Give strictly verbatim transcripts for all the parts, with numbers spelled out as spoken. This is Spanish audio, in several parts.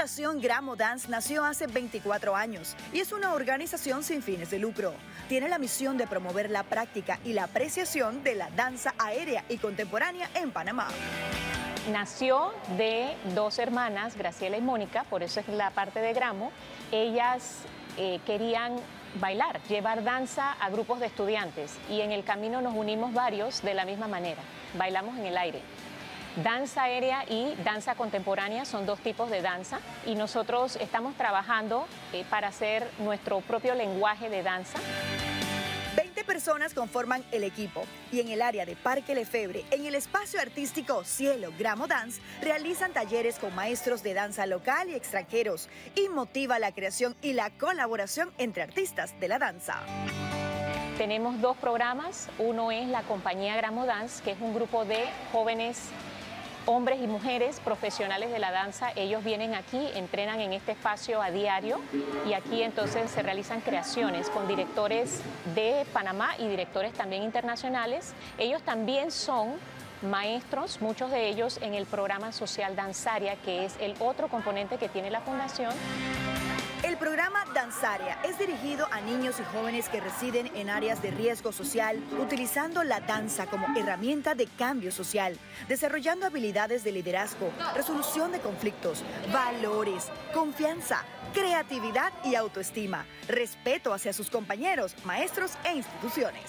Fundación Gramo Dance nació hace veinticuatro años y es una organización sin fines de lucro. Tiene la misión de promover la práctica y la apreciación de la danza aérea y contemporánea en Panamá. Nació de dos hermanas, Graciela y Mónica, por eso es la parte de Gramo. Ellas eh, querían bailar, llevar danza a grupos de estudiantes y en el camino nos unimos varios de la misma manera. Bailamos en el aire. Danza aérea y danza contemporánea son dos tipos de danza y nosotros estamos trabajando eh, para hacer nuestro propio lenguaje de danza. veinte personas conforman el equipo y en el área de Parque Lefebvre, en el espacio artístico Cielo Gramo Dance, realizan talleres con maestros de danza local y extranjeros y motiva la creación y la colaboración entre artistas de la danza. Tenemos dos programas, uno es la compañía Gramo Dance, que es un grupo de jóvenes hombres y mujeres profesionales de la danza. Ellos vienen aquí, entrenan en este espacio a diario y aquí entonces se realizan creaciones con directores de Panamá y directores también internacionales. Ellos también son maestros, muchos de ellos en el programa social Danzaria, que es el otro componente que tiene la fundación. El programa Danzaria es dirigido a niños y jóvenes que residen en áreas de riesgo social, utilizando la danza como herramienta de cambio social, desarrollando habilidades de liderazgo, resolución de conflictos, valores, confianza, creatividad y autoestima, respeto hacia sus compañeros, maestros e instituciones.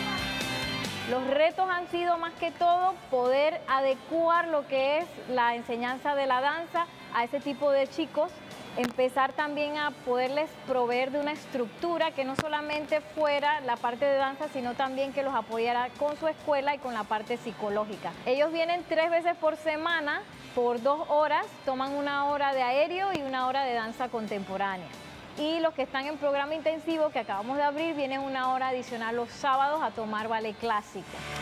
Los retos han sido más que todo poder adecuar lo que es la enseñanza de la danza a ese tipo de chicos. Empezar también a poderles proveer de una estructura que no solamente fuera la parte de danza, sino también que los apoyara con su escuela y con la parte psicológica. Ellos vienen tres veces por semana, por dos horas, toman una hora de aéreo y una hora de danza contemporánea. Y los que están en programa intensivo, que acabamos de abrir, vienen una hora adicional los sábados a tomar ballet clásico.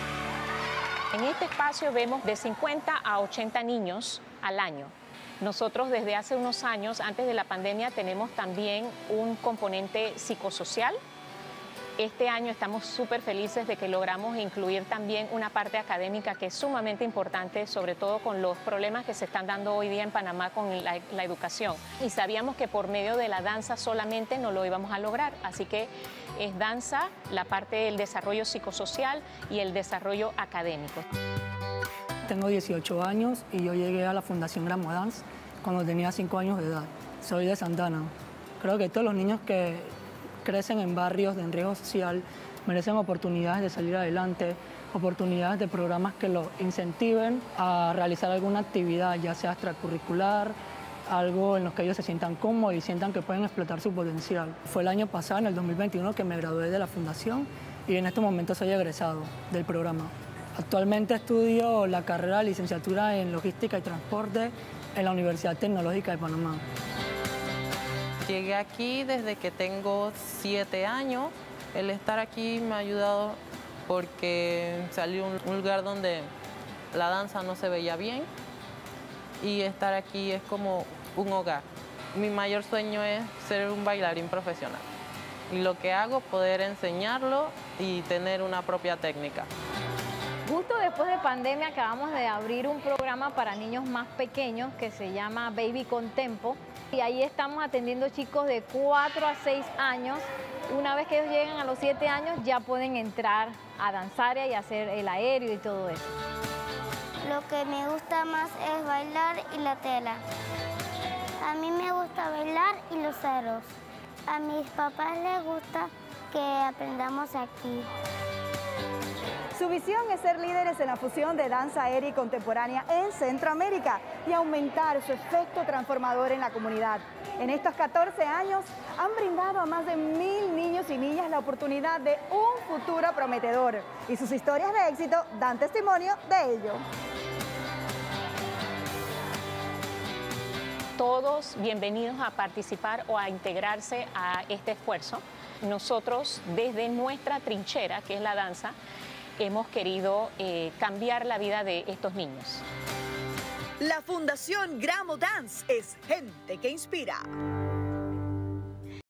En este espacio vemos de cincuenta a ochenta niños al año. Nosotros desde hace unos años, antes de la pandemia, tenemos también un componente psicosocial. Este año estamos súper felices de que logramos incluir también una parte académica que es sumamente importante, sobre todo con los problemas que se están dando hoy día en Panamá con la, la educación. Y sabíamos que por medio de la danza solamente no lo íbamos a lograr, así que es danza, la parte del desarrollo psicosocial y el desarrollo académico. Tengo dieciocho años y yo llegué a la Fundación Gramo Dance cuando tenía cinco años de edad. Soy de Santana. Creo que todos los niños que crecen en barrios de riesgo social merecen oportunidades de salir adelante, oportunidades de programas que los incentiven a realizar alguna actividad, ya sea extracurricular, algo en lo que ellos se sientan cómodos y sientan que pueden explotar su potencial. Fue el año pasado, en el dos mil veintiuno, que me gradué de la Fundación y en este momento soy egresado del programa. Actualmente estudio la carrera de licenciatura en Logística y Transporte en la Universidad Tecnológica de Panamá. Llegué aquí desde que tengo siete años. El estar aquí me ha ayudado porque salí de un lugar donde la danza no se veía bien y estar aquí es como un hogar. Mi mayor sueño es ser un bailarín profesional y lo que hago, poder enseñarlo y tener una propia técnica. Justo después de pandemia acabamos de abrir un programa para niños más pequeños que se llama Baby Contempo y ahí estamos atendiendo chicos de cuatro a seis años. Una vez que ellos llegan a los siete años ya pueden entrar a Danzaria y hacer el aéreo y todo eso. Lo que me gusta más es bailar y la tela. A mí me gusta bailar y los aros. A mis papás les gusta que aprendamos aquí. Su visión es ser líderes en la fusión de danza aérea y contemporánea en Centroamérica y aumentar su efecto transformador en la comunidad. En estos catorce años han brindado a más de mil niños y niñas la oportunidad de un futuro prometedor y sus historias de éxito dan testimonio de ello. Todos bienvenidos a participar o a integrarse a este esfuerzo. Nosotros, desde nuestra trinchera, que es la danza, hemos querido eh, cambiar la vida de estos niños. La Fundación Gramo Dance es gente que inspira.